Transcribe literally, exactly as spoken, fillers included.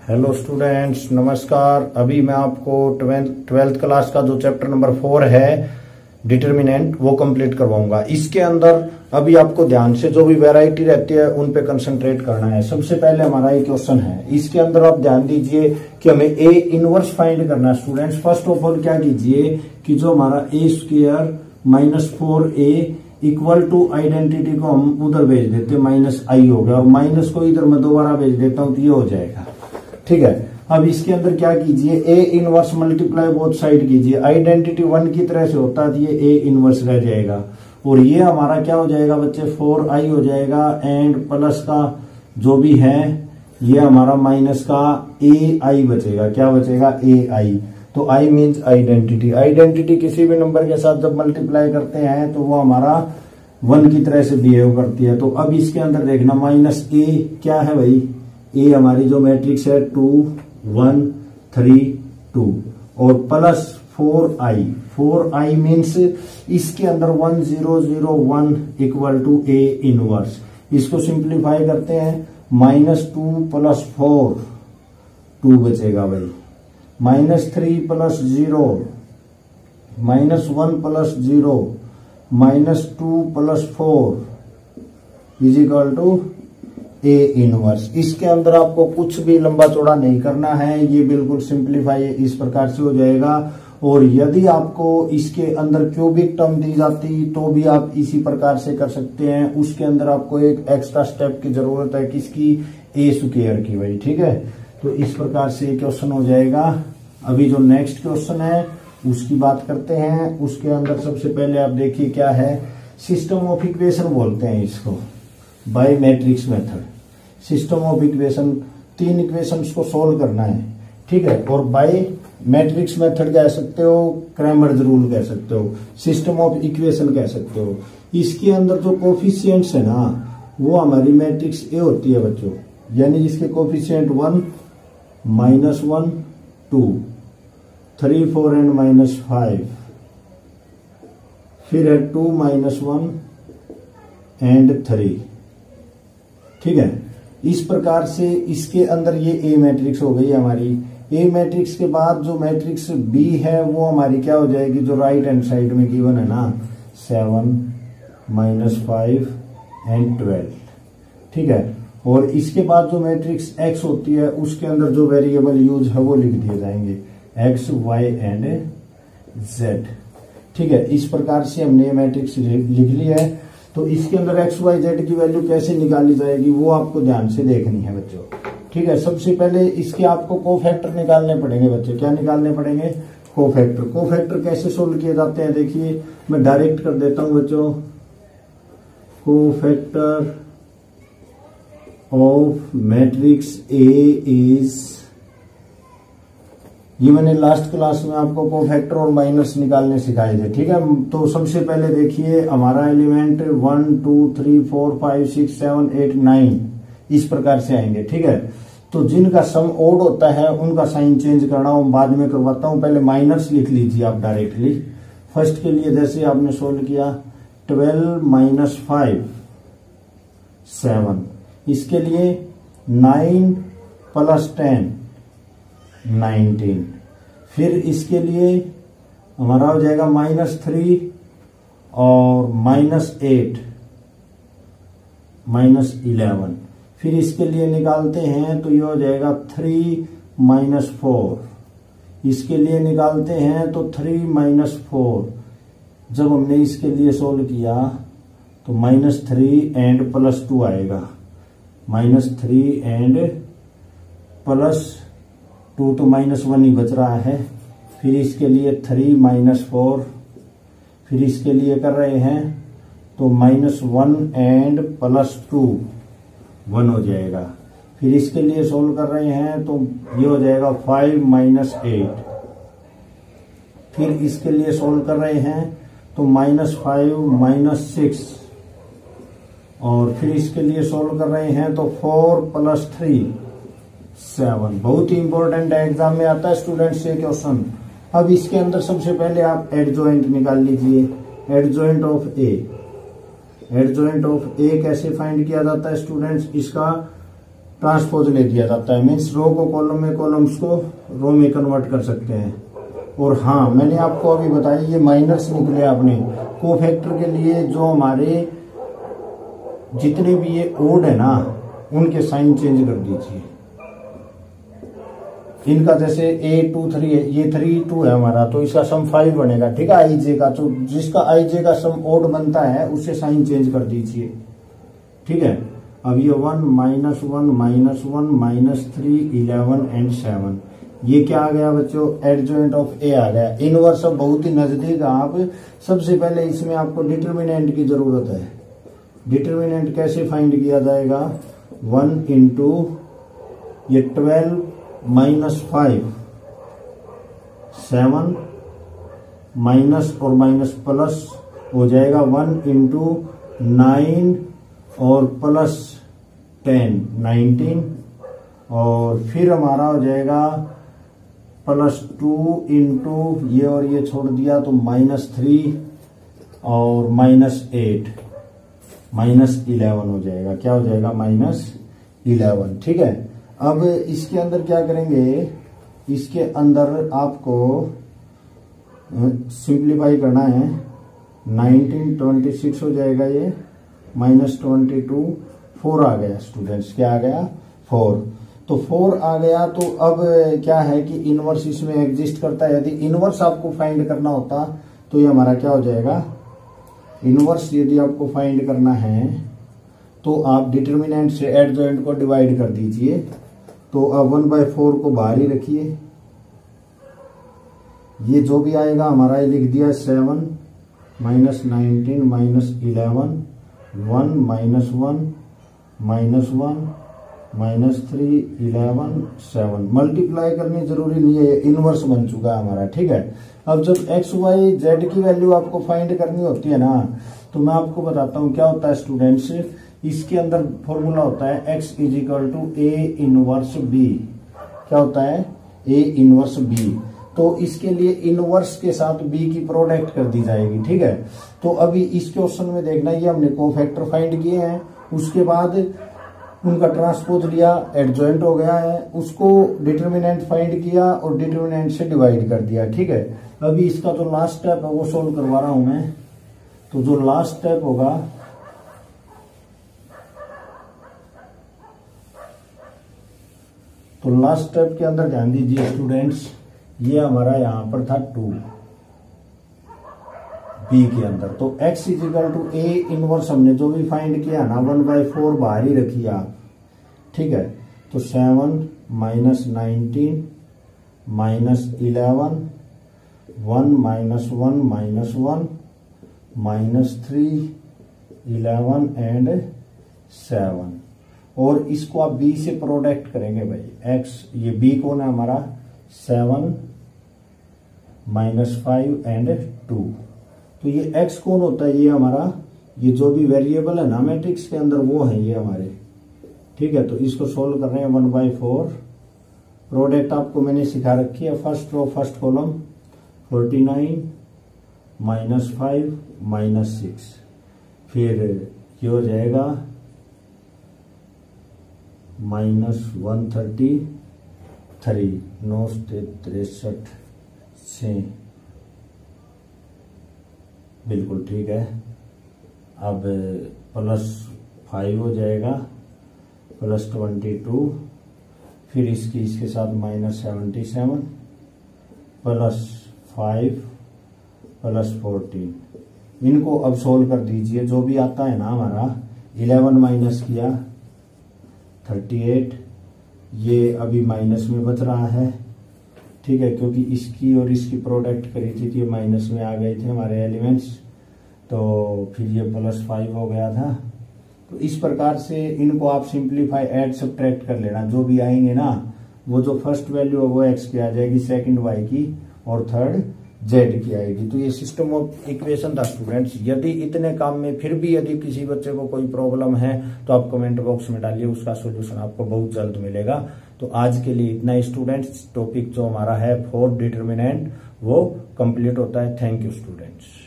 Hello students, नमस्कार। अभी मैं आपको ट्वेल्थ क्लास का जो चैप्टर नंबर फोर है डिटर्मिनेंट वो कंप्लीट करवाऊंगा। इसके अंदर अभी आपको ध्यान से जो भी वैरायटी रहती है उन पे कंसंट्रेट करना है। सबसे पहले हमारा ये क्वेश्चन है, इसके अंदर आप ध्यान दीजिए कि हमें ए इनवर्स फाइंड करना है। स्टूडेंट्स फर्स्ट ऑफ ऑल क्या कीजिए कि जो हमारा A square minus four A equal to identity को हम उधर भेज देते हैं, माइनस आई हो गया, और माइनस को इधर मैं दोबारा भेज देता हूं तो ये हो जाएगा। ठीक है, अब इसके अंदर क्या कीजिए, A inverse multiply both side कीजिए। आइडेंटिटी वन की तरह से होता है, ये ए इनवर्स रह जाएगा और ये हमारा क्या हो जाएगा बच्चे, फोर आई हो जाएगा एंड प्लस का जो भी है ये हमारा माइनस का ए आई बचेगा। क्या बचेगा, ए आई। तो आई मीन्स आइडेंटिटी। आइडेंटिटी किसी भी नंबर के साथ जब मल्टीप्लाई करते हैं तो वो हमारा वन की तरह से बिहेव करती है। तो अब इसके अंदर देखना, माइनस ए क्या है भाई, ए हमारी जो मैट्रिक्स है टू वन थ्री टू, और plus four I. Four I means इसके अंदर one zero zero one equal to A inverse. इसको सिंप्लीफाई करते हैं, minus two plus four, two बचेगा भाई, minus three plus zero, minus one plus zero, minus two plus four is equal to A inverse. इसके अंदर आपको कुछ भी लंबा चौड़ा नहीं करना है, ये बिल्कुल सिंप्लीफाई इस प्रकार से हो जाएगा। और यदि आपको इसके अंदर क्यूबिक टर्म दी जाती तो भी आप इसी प्रकार से कर सकते हैं। उसके अंदर आपको एक एक्स्ट्रा स्टेप की जरूरत है, किसकी, ए स्क्वायर की भाई। ठीक है, तो इस प्रकार से क्वेश्चन हो जाएगा। अभी जो नेक्स्ट क्वेश्चन है उसकी बात करते हैं। उसके अंदर सबसे पहले आप देखिए क्या है, सिस्टम ऑफ इक्वेशन बोलते हैं इसको, by matrix method. System of equation, तीन इक्वेशंस को सोल्व करना है। ठीक है, और बाय मैट्रिक्स मेथड कह सकते हो, क्रैमर्स रूल कह सकते हो, सिस्टम ऑफ इक्वेशन कह सकते हो। इसके अंदर जो कोफिशिएंट्स है ना वो हमारी मैट्रिक्स ए होती है बच्चों, यानी जिसके coefficient one minus one two three four and minus five, फिर है two minus one and three. ठीक है, इस प्रकार से इसके अंदर ये ए मैट्रिक्स हो गई हमारी। ए मैट्रिक्स के बाद जो मैट्रिक्स बी है वो हमारी क्या हो जाएगी, जो राइट हैंड साइड में गिवन है ना, seven minus five and twelve. ठीक है, और इसके बाद जो मैट्रिक्स एक्स होती है उसके अंदर जो वेरिएबल यूज है वो लिख दिए जाएंगे, एक्स वाई एंड जेड। ठीक है, इस प्रकार से हमने मैट्रिक्स लिख लिया है। तो इसके अंदर एक्स वाई जेड की वैल्यू कैसे निकाली जाएगी वो आपको ध्यान से देखनी है बच्चों। ठीक है, सबसे पहले इसके आपको कोफैक्टर निकालने पड़ेंगे बच्चों। क्या निकालने पड़ेंगे, कोफैक्टर। कोफैक्टर कैसे सोल्व किए जाते हैं देखिए, मैं डायरेक्ट कर देता हूं बच्चों। Cofactor of matrix A is, ये मैंने लास्ट क्लास में आपको कोफैक्टर और माइनस निकालने सिखाए थे। ठीक है, तो सबसे पहले देखिए हमारा element one two three four five six seven eight nine इस प्रकार से आएंगे। ठीक है, तो जिनका सम ओड होता है उनका साइन चेंज करना वो बाद में करवाता हूं, पहले माइनस लिख लीजिए आप डायरेक्टली। फर्स्ट के लिए जैसे आपने सोल्व किया, ट्वेल्व माइनस फाइव सेवन, इसके लिए नाइन प्लस टेन नाइनटीन, फिर इसके लिए हमारा हो जाएगा माइनस थ्री और माइनस एट माइनस इलेवन, फिर इसके लिए निकालते हैं तो ये हो जाएगा थ्री माइनस फोर, इसके लिए निकालते हैं तो थ्री माइनस फोर। जब हमने इसके लिए सोल्व किया तो minus three and plus two आएगा, minus three and plus two, तो माइनस वन ही बच रहा है। फिर इसके लिए थ्री माइनस फोर, फिर इसके लिए कर रहे हैं तो minus one and plus two, one हो जाएगा। फिर इसके लिए सोल्व कर रहे हैं तो ये हो जाएगा फाइव माइनस एट, फिर इसके लिए सोल्व कर रहे हैं तो माइनस फाइव माइनस सिक्स, और फिर इसके लिए सोल्व कर रहे हैं तो फोर प्लस थ्री सेवन। बहुत ही इंपॉर्टेंट है, एग्जाम में आता है स्टूडेंट्स ये क्वेश्चन। अब इसके अंदर सबसे पहले आप एडजॉइंट निकाल लीजिए, adjoint of A. Adjoint of A कैसे फाइंड किया जाता है स्टूडेंट्स, इसका ट्रांसपोज ले दिया जाता है, मीन्स रो को कॉलम में, कॉलम्स को रो में कन्वर्ट कर सकते हैं। और हाँ, मैंने आपको अभी बताया ये माइनर्स निकले आपने कोफैक्टर के लिए, जो हमारे जितने भी ये ओड है ना उनके साइन चेंज कर दीजिए। इनका जैसे ए टू थ्री है, ये थ्री टू है हमारा, तो इसका सम फाइव बनेगा, ठीक है, आई जे का। तो जिसका आई जे का सम ओड बनता है उससे साइन चेंज कर दीजिए, ठीक है। अब ये one minus one minus one minus three eleven and seven, ये क्या आ गया बच्चों, एडजॉइंट ऑफ ए आ गया। इनवर्स अब बहुत ही नजदीक आप, सबसे पहले इसमें आपको डिटरमिनेंट की जरूरत है। डिटरमिनेंट कैसे फाइंड किया जाएगा, वन इंटू ये twelve minus five, seven minus और माइनस प्लस हो जाएगा वन इंटू नाइन और प्लस टेन, नाइनटीन, और फिर हमारा हो जाएगा प्लस टू इंटू ये और ये छोड़ दिया तो माइनस थ्री और माइनस एट, माइनस इलेवन हो जाएगा। क्या हो जाएगा, माइनस इलेवन, ठीक है। अब इसके अंदर क्या करेंगे, इसके अंदर आपको सिंप्लीफाई करना है, नाइनटीन ट्वेंटी सिक्स हो जाएगा ये, माइनस ट्वेंटी टू, फोर आ गया स्टूडेंट्स, क्या आ गया, फोर। तो फोर आ गया, तो अब क्या है कि इनवर्स इसमें एग्जिस्ट करता है। यदि इनवर्स आपको फाइंड करना होता तो ये हमारा क्या हो जाएगा, इनवर्स यदि आपको फाइंड करना है तो आप डिटरमिनेंट से एडजॉइंट को डिवाइड कर दीजिए। तो अब वन बाय फोर को बाहर ही रखिए, ये जो भी आएगा हमारा ये लिख दिया, seven minus nineteen minus eleven, one minus one minus one minus three eleven seven. Multiply करनी जरूरी नहीं है, इनवर्स बन चुका है हमारा, ठीक है। अब जब एक्स वाई जेड की वैल्यू आपको फाइंड करनी होती है ना, तो मैं आपको बताता हूं क्या होता है स्टूडेंट्स। इसके अंदर फॉर्मूला होता है X is equal to A inverse B. क्या होता है, ए इनवर्स बी। तो इसके लिए इनवर्स के साथ बी की प्रोडक्ट कर दी जाएगी, ठीक है। तो अभी इस क्वेश्चन में देखना, ये हमने कोफैक्टर फाइंड किए हैं, उसके बाद उनका ट्रांसपोज लिया, एडजॉइंट हो गया है, उसको डिटरमिनेंट फाइंड किया और डिटरमिनेंट से डिवाइड कर दिया, ठीक है। अभी इसका जो लास्ट स्टेप है वो सोल्व करवा रहा हूं मैं। तो जो लास्ट स्टेप होगा, तो लास्ट स्टेप के अंदर ध्यान दीजिए स्टूडेंट्स, ये हमारा यहां पर था टू बी के अंदर, तो x is equal to A inverse हमने जो भी फाइंड किया ना, वन बाई फोर बाहर ही रखिए आप, ठीक है। तो seven minus nineteen minus eleven, one minus one minus one minus three eleven and seven, और इसको आप b से प्रोडक्ट करेंगे भाई, x, ये b कौन है हमारा, seven minus five and two. तो ये x कौन होता है, ये हमारा, ये जो भी वेरिएबल है ना मैट्रिक्स के अंदर वो है ये हमारे, ठीक है। तो इसको सोल्व कर रहे हैं, वन बाई फोर, प्रोडक्ट आपको मैंने सिखा रखी है, first row first column, forty nine minus five minus six, फिर ये हो जाएगा माइनस वन थर्टी थ्री, नौ तिरसठ से, बिल्कुल ठीक है। अब प्लस फाइव हो जाएगा, प्लस ट्वेंटी टू, फिर इसकी इसके साथ minus seventy seven, plus five, plus fourteen. इनको अब सोल्व कर दीजिए, जो भी आता है ना हमारा, इलेवन माइनस किया थर्टी एट, ये अभी माइनस में बच रहा है, ठीक है, क्योंकि इसकी और इसकी प्रोडक्ट करी थी तो ये माइनस में आ गए थे हमारे एलिमेंट्स, तो फिर ये प्लस फाइव हो गया था। तो इस प्रकार से इनको आप सिंप्लीफाई ऐड सब्ट्रैक्ट कर लेना, जो भी आएंगे ना, वो जो फर्स्ट वैल्यू है वो एक्स की आ जाएगी, सेकंड वाई की, और थर्ड जेड की आएगी। तो ये सिस्टम ऑफ इक्वेशन था स्टूडेंट्स। यदि इतने काम में फिर भी यदि किसी बच्चे को कोई प्रॉब्लम है तो आप कमेंट बॉक्स में डालिए, उसका सोल्यूशन आपको बहुत जल्द मिलेगा। तो आज के लिए इतना ही स्टूडेंट्स, टॉपिक जो हमारा है फोर डिटरमिनेंट वो कंप्लीट होता है। Thank you students.